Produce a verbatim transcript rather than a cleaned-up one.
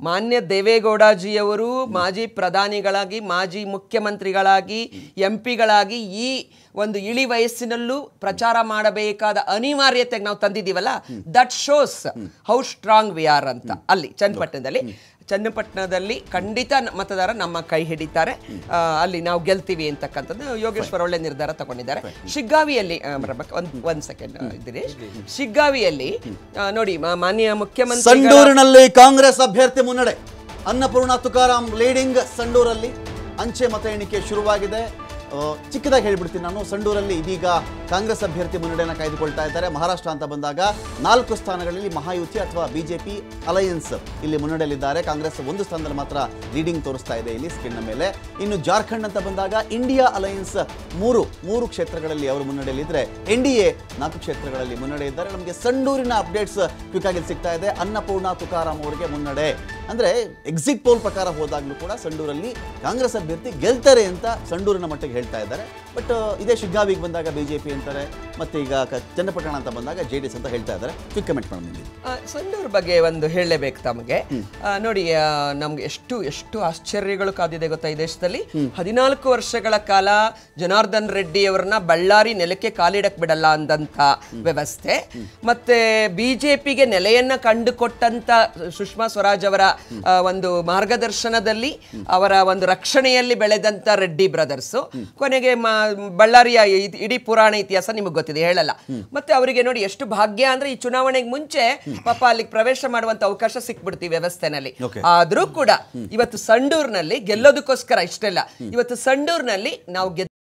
ಮಾನ್ಯ ದೇವೇಗೌಡಜಿಯವರು ಮಾಜಿ ಪ್ರಧಾನಿಗಳಾಗಿ ಮಾಜಿ ಮುಖ್ಯಮಂತ್ರಿಗಳಾಗಿ ಎಂ ಪಿಗಳಾಗಿ ಈ ಒಂದು ಇಳಿ ವಯಸ್ಸಿನಲ್ಲೂ ಪ್ರಚಾರ ಮಾಡಬೇಕಾದ ಅನಿವಾರ್ಯತೆಗೆ ನಾವು ತಂದಿದ್ದೀವಲ್ಲ, that shows how strong we are ಅಂತ. ಅಲ್ಲಿ ಚನ್ನಪಟ್ಟಣದಲ್ಲಿ ಚನ್ನಪಟ್ಟಣದಲ್ಲಿ ಖಂಡಿತ ಮತದಾರ ನಮ್ಮ ಕೈ ಹಿಡಿತಾರೆ, ಅಲ್ಲಿ ನಾವು ಗೆಲ್ತೀವಿ ಅಂತಕ್ಕಂಥದ್ದು ಯೋಗೇಶ್ವರ್ ಒಳ್ಳೆ ನಿರ್ಧಾರ ತಗೊಂಡಿದ್ದಾರೆ. ಶಿಗ್ಗಾವಿಯಲ್ಲಿ ಒಂದ್ ಒಂದ್ ಸೆಕೆಂಡ್ ದಿನೇಶ್, ಶಿಗ್ಗಾವಿಯಲ್ಲಿ ನೋಡಿ ಮಾನ್ಯ ಮುಖ್ಯಮಂತ್ರಿ ಸಂಡೂರಿನಲ್ಲಿ ಕಾಂಗ್ರೆಸ್ ಅಭ್ಯರ್ಥಿ ಮುನ್ನಡೆ. ಅನ್ನಪೂರ್ಣ ತುಕಾರಾಂ ಲೀಡಿಂಗ್. ಸಂಡೂರಲ್ಲಿ ಅಂಚೆ ಮತ ಎಣಿಕೆ ಶುರುವಾಗಿದೆ. ಚಿಕ್ಕದಾಗಿ ಹೇಳಿಬಿಡ್ತೀನಿ ನಾನು, ಸಂಡೂರಲ್ಲಿ ಇದೀಗ ಕಾಂಗ್ರೆಸ್ ಅಭ್ಯರ್ಥಿ ಮುನ್ನಡೆಯನ್ನು ಕಾಯ್ದುಕೊಳ್ತಾ ಇದ್ದಾರೆ. ಮಹಾರಾಷ್ಟ್ರ ಅಂತ ಬಂದಾಗ ನಾಲ್ಕು ಸ್ಥಾನಗಳಲ್ಲಿ ಮಹಾಯುತಿ ಅಥವಾ ಬಿಜೆಪಿ ಅಲಯನ್ಸ್ ಇಲ್ಲಿ ಮುನ್ನಡೆಯಲ್ಲಿದ್ದಾರೆ. ಕಾಂಗ್ರೆಸ್ ಒಂದು ಸ್ಥಾನದಲ್ಲಿ ಮಾತ್ರ ಲೀಡಿಂಗ್ ತೋರಿಸ್ತಾ ಇದೆ ಇಲ್ಲಿ ಸ್ಕ್ರೀನ್ನ ಮೇಲೆ. ಇನ್ನು ಜಾರ್ಖಂಡ್ ಅಂತ ಬಂದಾಗ ಇಂಡಿಯಾ ಅಲಯನ್ಸ್ ಮೂರು ಮೂರು ಕ್ಷೇತ್ರಗಳಲ್ಲಿ ಅವರು ಮುನ್ನಡೆಯಲ್ಲಿದ್ದರೆ ಎನ್ ಡಿ ಎ ನಾಲ್ಕು ಕ್ಷೇತ್ರಗಳಲ್ಲಿ ಮುನ್ನಡೆ ಇದ್ದಾರೆ. ನಮಗೆ ಸಂಡೂರಿನ ಅಪ್ಡೇಟ್ಸ್ ಕ್ವಿಕ್ ಆಗಿ ಸಿಗ್ತಾ ಇದೆ. ಅನ್ನಪೂರ್ಣ ತುಕಾರಾಂ ಅವರಿಗೆ ಮುನ್ನಡೆ. ಅಂದರೆ ಎಕ್ಸಿಟ್ ಪೋಲ್ ಪ್ರಕಾರ ಹೋದಾಗಲೂ ಕೂಡ ಸಂಡೂರಲ್ಲಿ ಕಾಂಗ್ರೆಸ್ ಅಭ್ಯರ್ಥಿ ಗೆಲ್ತಾರೆ ಅಂತ ಸಂಡೂರಿನ ಮಟ್ಟಿಗೆ ಹೇಳ್ತಾ ಇದ್ದಾರೆ. ಬಟ್ ಇದೇ ಶಿಗ್ಗಾವಿಗೆ ಬಂದಾಗ ಬಿಜೆಪಿ ಅಂತಾರೆ, ಮತ್ತೆ ಈಗ ಚನ್ನಪಟ್ಟಣ ಅಂತ ಬಂದಾಗ ಜೆ ಡಿ ಎಸ್ ಅಂತ ಹೇಳ್ತಾ ಇದ್ದಾರೆ. ಕ್ವಿಕ್ ಕಮೆಂಟ್ ಮಾಡಿ. ಸಂಡೂರ್ ಬಗ್ಗೆ ಒಂದು ಹೇಳಲೇಬೇಕು ತಮಗೆ. ನೋಡಿ, ನಮ್ಗೆ ಎಷ್ಟು ಎಷ್ಟು ಆಶ್ಚರ್ಯಗಳು ಕಾದಿದೆ ಗೊತ್ತಾ ಈ ದೇಶದಲ್ಲಿ. ಹದಿನಾಲ್ಕು ವರ್ಷಗಳ ಕಾಲ ಜನಾರ್ದನ್ ರೆಡ್ಡಿ ಅವರನ್ನ ಬಳ್ಳಾರಿ ನೆಲಕ್ಕೆ ಕಾಲಿಡಕ್ ಬಿಡಲ್ಲ ಅಂದಂತ ವ್ಯವಸ್ಥೆ, ಮತ್ತೆ ಬಿಜೆಪಿಗೆ ನೆಲೆಯನ್ನ ಕಂಡುಕೊಟ್ಟಂತ ಸುಷ್ಮಾ ಸ್ವರಾಜ್ ಅವರ ಒಂದು ಮಾರ್ಗದರ್ಶನದಲ್ಲಿ ಅವರ ಒಂದು ರಕ್ಷಣೆಯಲ್ಲಿ ಬೆಳೆದಂತ ರೆಡ್ಡಿ ಬ್ರದರ್ಸ್ ಕೊನೆಗೆ ಬಳ್ಳಾರಿಯ ಇಡೀ ಪುರಾಣ ಇತಿಹಾಸ ನಿಮಗೆ ಗೊತ್ತಿದೆ, ಹೇಳಲ್ಲ. ಮತ್ತೆ ಅವರಿಗೆ ನೋಡಿ ಎಷ್ಟು ಭಾಗ್ಯ ಅಂದ್ರೆ ಈ ಚುನಾವಣೆಗೆ ಮುಂಚೆ ಪಾಪ ಅಲ್ಲಿಗೆ ಪ್ರವೇಶ ಮಾಡುವಂತ ಅವಕಾಶ ಸಿಕ್ಬಿಡ್ತೀವಿ ವ್ಯವಸ್ಥೆನಲ್ಲಿ. ಆದ್ರೂ ಕೂಡ ಇವತ್ತು ಸಂಡೂರ್ನಲ್ಲಿ ಗೆಲ್ಲೋದಕ್ಕೋಸ್ಕರ ಇಷ್ಟೆಲ್ಲ, ಇವತ್ತು ಸಂಡೂರ್ನಲ್ಲಿ ನಾವು